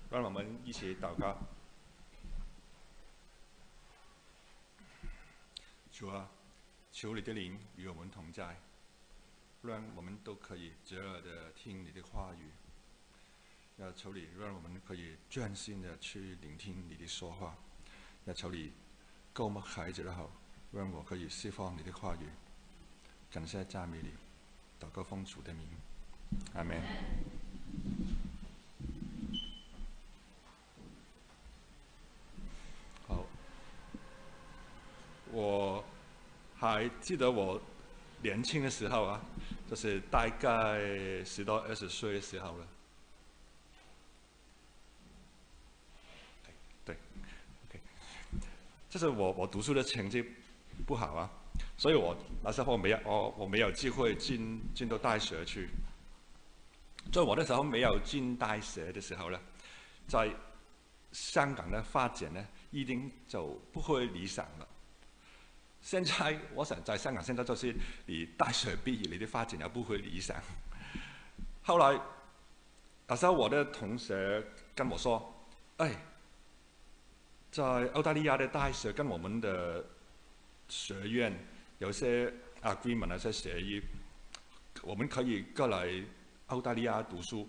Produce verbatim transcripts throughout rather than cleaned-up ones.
让我们一起祷告。主啊，求你的灵与我们同在，让我们都可以折耳的听你的话语。要求你让我们可以专心的去聆听你的说话。要求你给我们孩子的好，让我可以释放你的话语。感谢赞美你，祷告奉主的名，阿们。好，我还记得我年轻的时候啊，就是大概十到二十岁的时候了。对 ，OK， 就是我我读书的成绩不好啊，所以我那时候没有我我没有机会进进到大学去。在我那时候没有进大学的时候呢，在香港的发展呢，一定就不会理想了。现在我想在香港，现在就是你大学毕业，你的发展也不会理想。后来，那时候我的同学跟我说：“哎，在澳大利亚的大学跟我们的学院有些 agreement 啊，些协议，我们可以过来澳大利亚读书，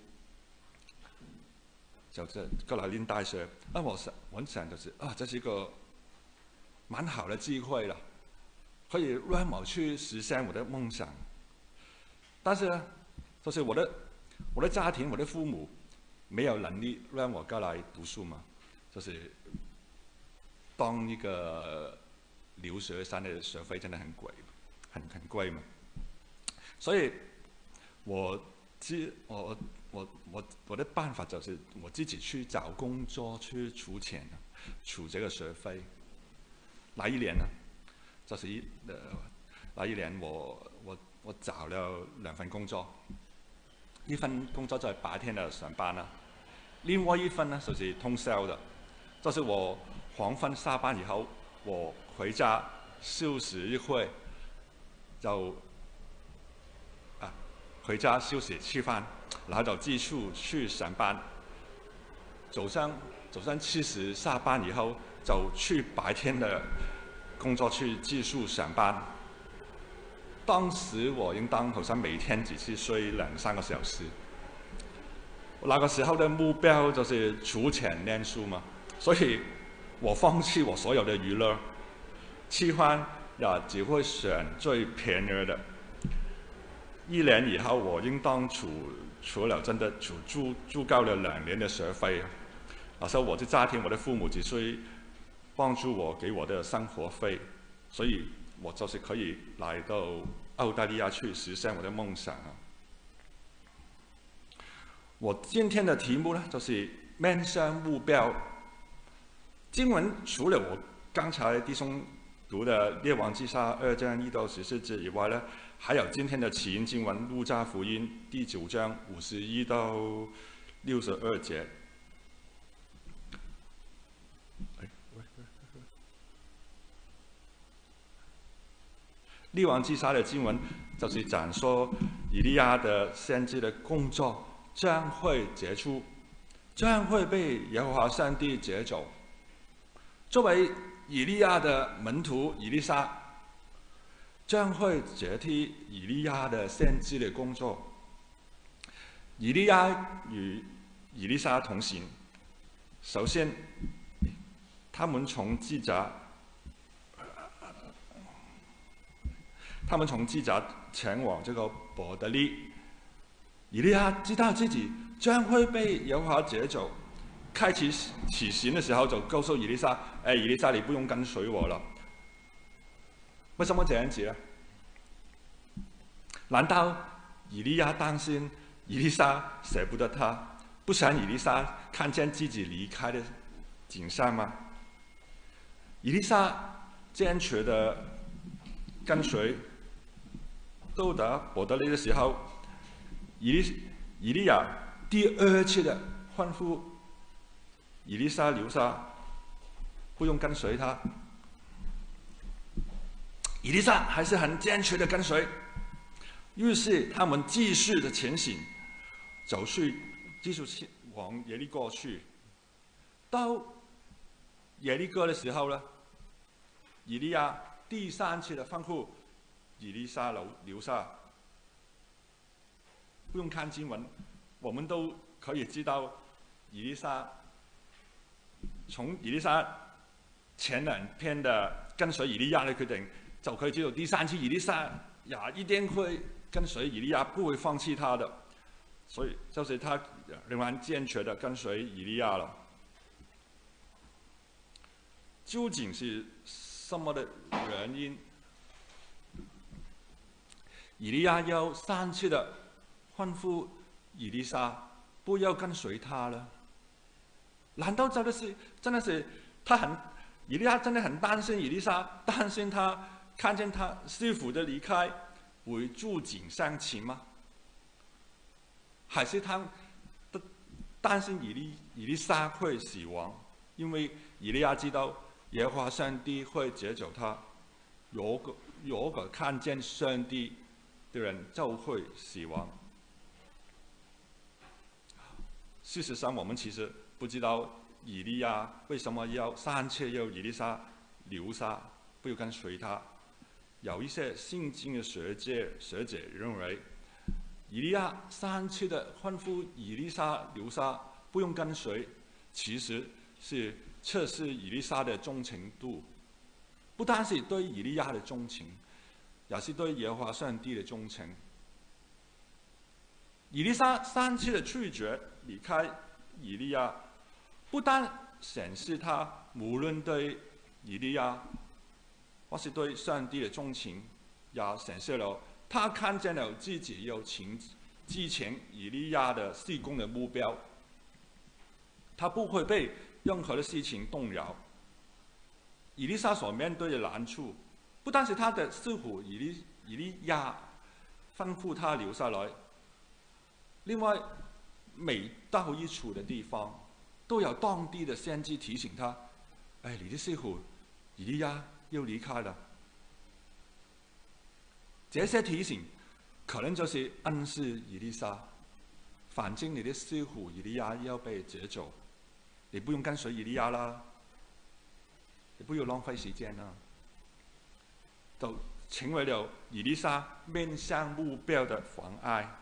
就是过来念大学。”那我想，我想就是啊，这是一个蛮好的机会了，可以让我去实现我的梦想。但是呢，就是我的我的家庭，我的父母没有能力让我过来读书嘛，就是当一个留学生的学费真的很贵，很很贵嘛。所以我自我我我我的办法就是我自己去找工作去储钱，储这个学费。那一年呢，就是一呃那一年我我我找了两份工作，一份工作在白天的上班呢，另外一份呢就是通宵的，就是我黄昏下班以后，我回家休息一会，就啊回家休息吃饭，然后就继续去上班。早上早上七时下班以后，就去白天的工作去继续上班。当时我应当好像每天只是睡两三个小时。那个时候的目标就是储钱念书嘛，所以我放弃我所有的娱乐，吃饭也只会选最便宜的。一年以后，我应当储储了真的储足足够了两年的学费。那时候我的家庭，我的父母只需帮助我给我的生活费，所以我就是可以来到澳大利亚去实现我的梦想啊。我今天的题目呢，就是面向目标。经文除了我刚才弟兄读的《列王纪下》二章一到十四节以外呢，还有今天的起因经文《路加福音》第九章五十一到六十二节。列王纪下的经文就是讲说以利亚的先知的工作将会结束，将会被耶和华上帝接走。作为以利亚的门徒以利沙，将会接替以利亚的先知的工作。以利亚与以利沙同行，首先，他们从基甲。他们从基甲前往这个伯特利，以利亚知道自己将会被耶和华接走，开始起行的时候就告诉以利沙：“哎，以利沙，你不用跟随我了。”为什么这样子呢？难道以利亚担心以利沙舍不得他，不想以利沙看见自己离开的景象吗？以利沙坚决的跟随。到达伯特利的时候，以利以利亚第二次的吩咐以利沙留下，不用跟随他。以利沙还是很坚决的跟随，于是他们继续的前行，走去继续往耶利哥去。 到耶利哥的时候呢，以利亚第三次的吩咐以利沙留留下。不用看经文，我们都可以知道，以利沙从以利沙前两篇的跟随以利亚的决定，就可以知道第三次以利沙也一定会跟随以利亚，不会放弃他的。所以就是他仍然坚决的跟随以利亚了。究竟是什么的原因？以利亚要三次的吩咐以利沙不要跟随他了？难道真的是真的是他很以利亚真的很担心以利沙，担心他看见他师傅的离开会触景伤情吗？还是他担心以利以利沙会死亡？因为以利亚知道耶和华上帝会解救他，如果如果看见上帝的人就会死亡。事实上，我们其实不知道以利亚为什么要三次要以利沙留下，不要跟随他。有一些圣经的学者学者认为，以利亚三次的吩咐以利沙留下，不用跟随，其实是测试以利沙的忠诚度，不单是对以利亚的忠诚，也是对耶和华上帝的忠诚。以利沙三次的拒绝离开以利亚，不但显示他无论对以利亚或是对上帝的忠情，也显示了他看见了自己有情之前以利亚的事工的目标，他不会被任何的事情动摇。以利沙所面对的难处，不单是他的师傅以利以利亚吩咐他留下来，另外每到一处的地方，都有当地的先知提醒他：“哎，你的师傅以利亚要离开了。”这些提醒可能就是暗示以利沙，反正你的师傅以利亚要被解救，你不用跟随以利亚啦，你不要浪费时间啦，就成为了以利沙面向目标的妨碍。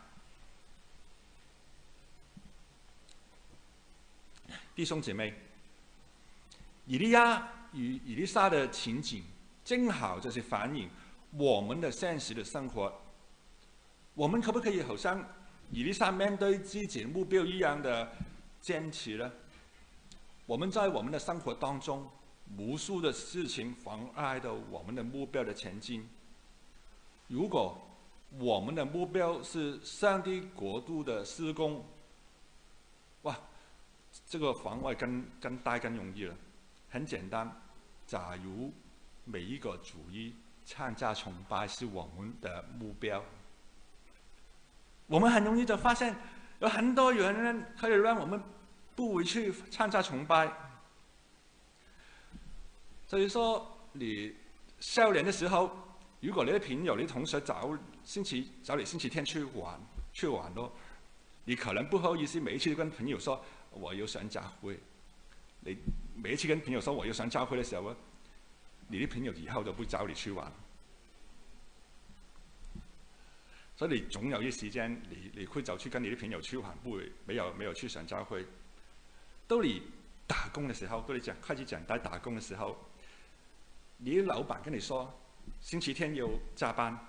弟兄姐妹，以利亚与以利沙的情景，正好就是反映我们的现实的生活。我们可不可以好像以利沙面对自己的目标一样的坚持呢？我们在我们的生活当中，无数的事情妨碍到我们的目标的前进。如果我们的目标是上帝国度的施工，哇！这个防卫更更大更容易了，很简单。假如每一个主义参加崇拜是我们的目标，我们很容易就发现有很多原因可以让我们不会去参加崇拜。所以说，你少年的时候，如果你的朋友、你的同学找星期找你星期天去玩去玩咯，你可能不好意思每一次跟朋友说我要上教會。你每一次跟朋友說我要上教會的時候，你啲朋友以後就不找你去玩。所以你總有一時間，你你會走去跟你啲朋友去玩，不會沒有沒有去上教會。到你打工的時候，到你講開始講到打工的時候，你的老闆跟你說星期天要加班。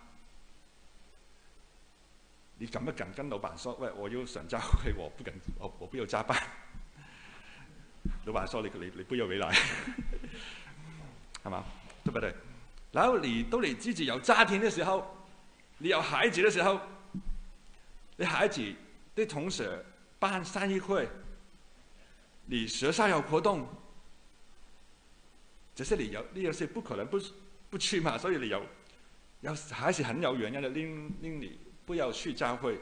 你敢不敢跟老闆說：喂，我要上教會，我不敢，我我不要加班。老闆說：你你你不要回來，係嘛？對不對？然後你到你自己有家庭的時候，你有孩子的時候，你孩子的同學辦生日會，你學校有活動，這些你有呢有些不可能不不去嘛，所以你有有還是很有原因的令令你不要去教會。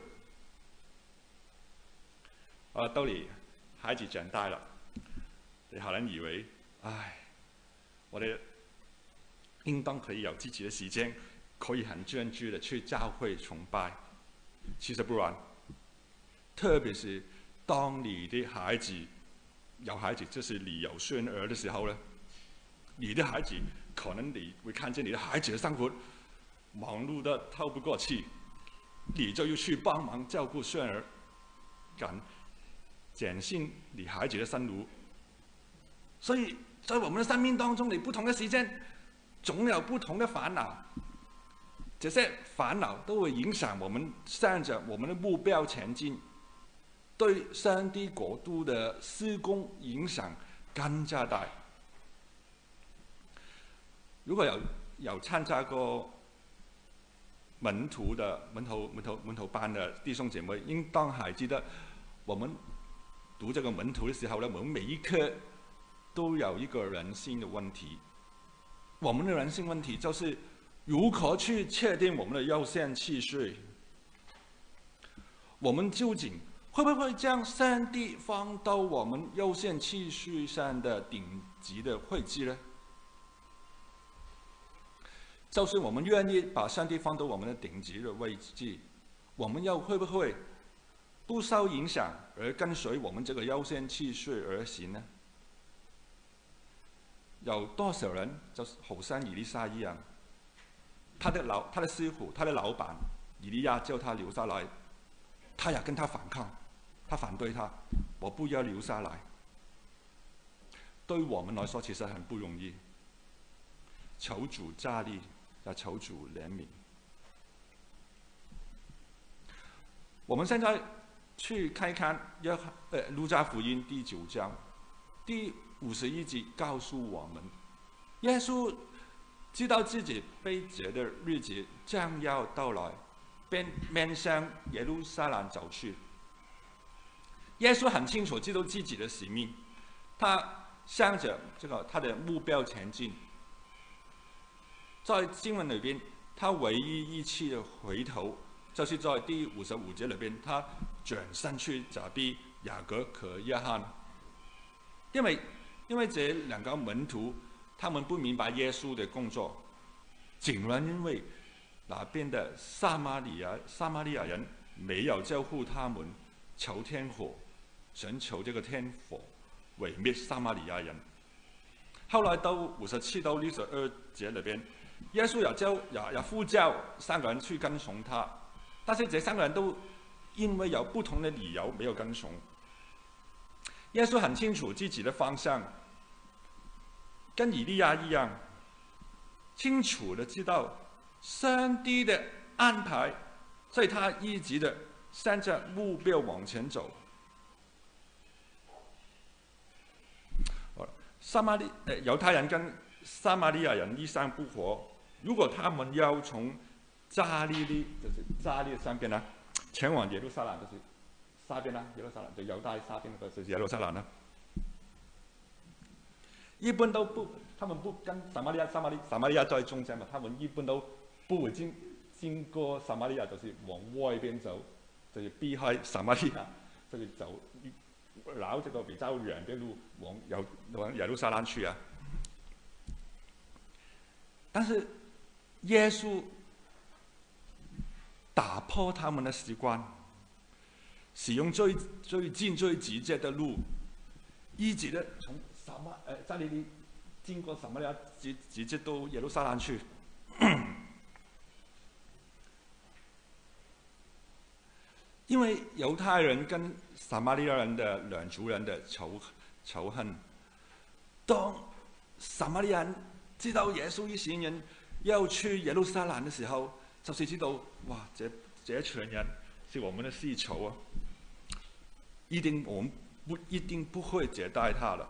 啊，到你孩子長大了，你可能以為，唉，我哋應當可以有自己的時間，可以很專注的去教會崇拜。其實不然，特別是當你的孩子有孩子，就是你有孙儿的时候呢，你的孩子可能你会看见你的孩子的生活忙碌的透不过气，你就要去帮忙照顾孙儿，赶减轻你孩子的辛苦。所以在我们的生命当中，你不同的时间总有不同的烦恼，这些烦恼都会影响我们向着我们的目标前进，对上帝国度的施工影响更加大。如果有有参加过门徒的门徒门徒门徒班的弟兄姐妹，应当还记得我们读这个门徒的时候呢，我们每一课都有一个人性的问题。我们的人性问题就是如何去确定我们的优先次序。我们究竟会不会将上帝放到我们优先次序上的顶级的位置呢？就是我们愿意把上帝放到我们的顶级的位置，我们又会不会不受影响而跟随我们这个优先次序而行呢？有多少人就是好像以利沙一样，他的老他的师傅他的老板以利亚叫他留下来，他也跟他反抗，他反对他，我不要留下来。对于我们来说其实很不容易，求主加力，也求主怜悯。我们现在去看一看约呃路加福音第九章第五十一节，告诉我们，耶稣知道自己被劫的日子将要到来，便面向耶路撒冷走去。耶稣很清楚知道自己的使命，他向着这个他的目标前进。在经文里边，他唯一一次的回头，就是在第五十五节里边，他转身去责备雅各和约翰，因为因为这两个门徒他们不明白耶稣的工作，竟然因为那边的撒玛利亚撒玛利亚人没有救护他们，求天火，神求这个天火毁灭撒玛利亚人。后来到五十七到六十二节里边，耶稣也叫也也呼叫三个人去跟从他，但是这三个人都因为有不同的理由没有跟从。耶稣很清楚自己的方向，跟以利亚一样，清楚的知道上帝的安排，所以他一直的向着目标往前走。撒玛利呃犹太人跟撒玛利亚人一山不活，如果他们要从加利利，就是加利上边呢，前往耶路撒冷，就是沙边啦，耶路撒冷就犹大沙边那个就是耶路撒冷啦。一般都不，他们不跟撒玛利亚，撒玛利撒玛利亚在中间嘛，他们一般都不会经经过撒玛利亚，就是往外边走，就是避开撒玛利亚，就是走绕这个比较远的路往有往耶路撒冷去啊。但是耶稣打破他们的习惯，使用最最近最直接的路，一直的从撒玛呃加利利经过撒玛利亚，直直接到耶路撒冷去。因为犹太人跟撒玛利亚人的两族人的仇仇恨，当撒玛利亚人知道耶稣一行人要去耶路撒冷的时候，就是知道哇，这这一群人是我们的世仇啊！一定我们不一定不会接待他了。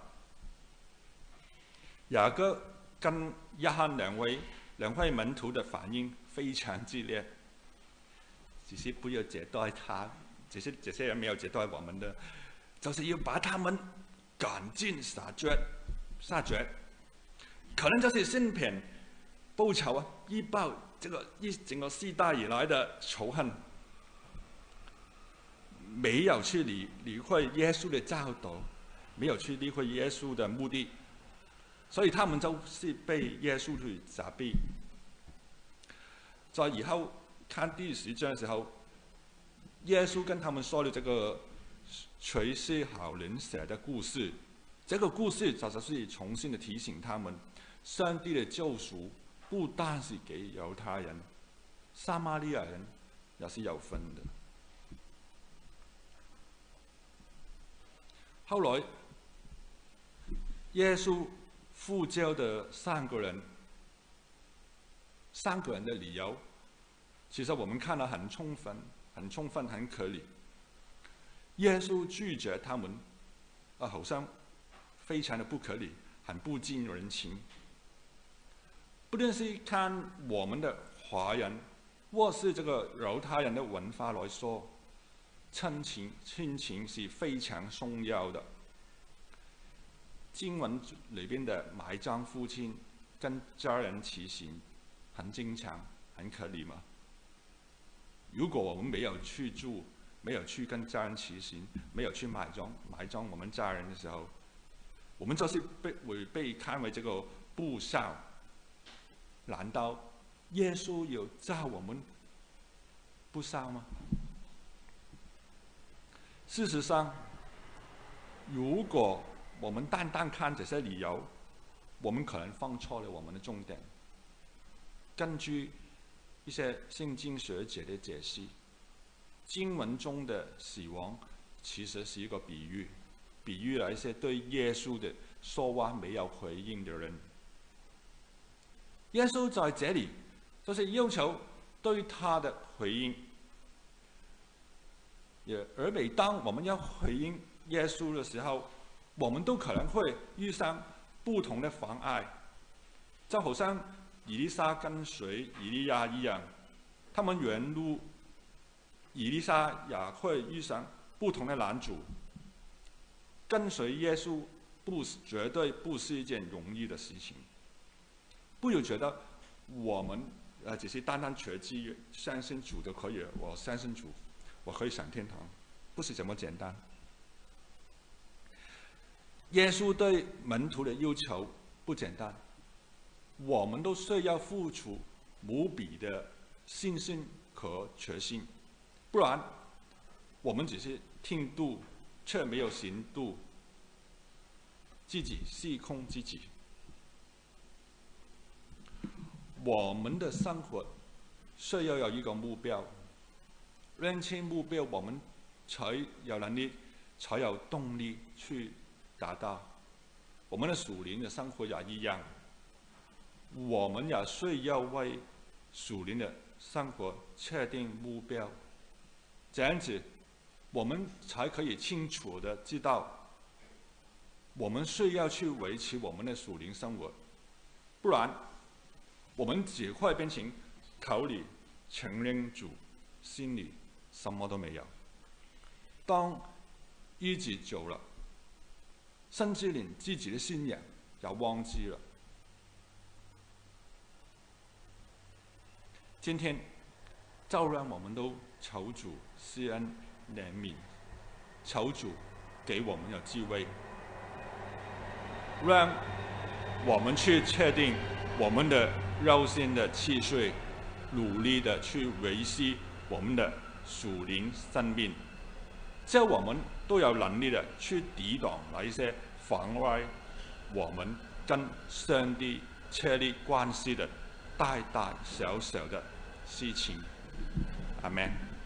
雅各跟约翰两位两位门徒的反应非常激烈，只是不要接待他，只是这些人没有接待我们的，就是要把他们赶尽杀绝，杀绝，可能就是顺便报仇啊，以报这个一整个世代以来的仇恨。没有去理理会耶稣的教导，没有去理会耶稣的目的，所以他们就是被耶稣去责备。在以后看第十章的时候，耶稣跟他们说了这个垂丝好人蛇的故事， 这个故事其实是重新的提醒他们，上帝的救赎不单是给犹太人，撒玛利亚人也是有份的。后来，耶稣呼召的三个人，三个人的理由，其实我们看得很充分、很充分、很可理。耶稣拒绝他们，啊，好像非常的不可理，很不近人情。不论是看我们的华人，或是这个犹太人的文化来说，亲情亲情是非常重要的。经文里边的埋葬父亲跟家人骑行，很正常，很可理嘛。如果我们没有去住，没有去跟家人骑行，没有去埋葬埋葬我们家人的时候，我们就是被会被看为这个不孝。难道耶稣有叫我们不孝吗？事实上，如果我们单单看这些理由，我们可能放错了我们的重点。根据一些圣经学者的解析，经文中的死亡其实是一个比喻，比喻了一些对耶稣的说话没有回应的人。耶稣在这里就是要求对他的回应，也而每当我们要回应耶稣的时候，我们都可能会遇上不同的妨碍，就好像以利沙跟随以利亚一样，他们原路以利沙也会遇上不同的拦阻。跟随耶稣不绝对不是一件容易的事情。不要觉得我们呃只是单单学基相信主就可以了，我相信主，我可以上天堂，不是这么简单。耶稣对门徒的要求不简单，我们都需要付出无比的信心和决心，不然我们只是听道却没有行道，自己虚空自己。我们的生活需要有一个目标，认清目标，我们才有能力，才有动力去达到。我们的属灵的生活也一样，我们也需要为属灵的生活确定目标，这样子我们才可以清楚的知道，我们需要去维持我们的属灵生活，不然我们只会变成口里承认主，心里什么都没有。当日子久了，甚至连自己的信仰也忘记了。今天，就让我们都求主施恩怜悯，求主给我们有智慧，让我们去确定我们的肉身的次序，努力的去维系我们的属灵生命，这样我们都有能力的去抵挡那一些妨碍我们跟上帝确立关系的大大小小的事情。阿们。